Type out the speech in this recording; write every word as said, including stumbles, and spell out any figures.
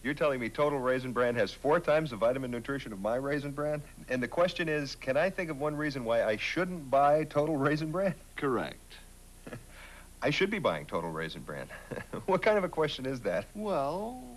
You're telling me Total Raisin Bran has four times the vitamin nutrition of my Raisin Bran? And the question is, can I think of one reason why I shouldn't buy Total Raisin Bran? Correct. I should be buying Total Raisin Bran. What kind of a question is that? Well,